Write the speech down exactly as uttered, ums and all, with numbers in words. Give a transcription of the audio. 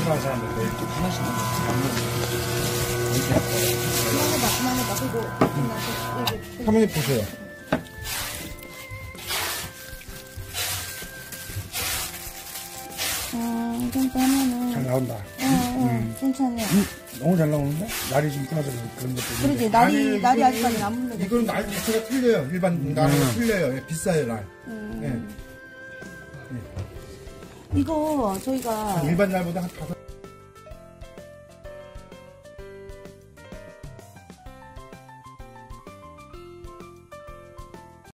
좋아하는 사람들 이렇게 하나씩 그만해봐, 그만해봐. 그리고 사모님 보세요. 어, 이정도 하면은 잘 나온다. 어, 어, 음. 괜찮네. 음, 너무 잘 나오는데? 날이 좀 떠서 그런 것도 있는데. 그러지, 날이, 아니, 날이 이거는- 아직까지 안 물려져. 이건 날 자체가 틀려요. 일반 날하고 음. 틀려요. 예, 비싸요, 날. 음. 예. 이거 저희가 일반 날보다 한 다섯